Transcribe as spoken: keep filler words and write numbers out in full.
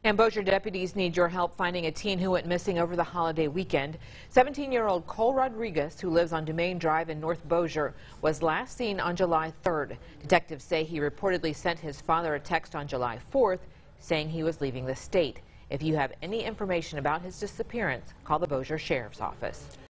And Bossier deputies need your help finding a teen who went missing over the holiday weekend. seventeen-year-old Cole Rodriguez, who lives on Domain Drive in North Bossier, was last seen on July third. Detectives say he reportedly sent his father a text on July fourth saying he was leaving the state. If you have any information about his disappearance, call the Bossier Sheriff's Office.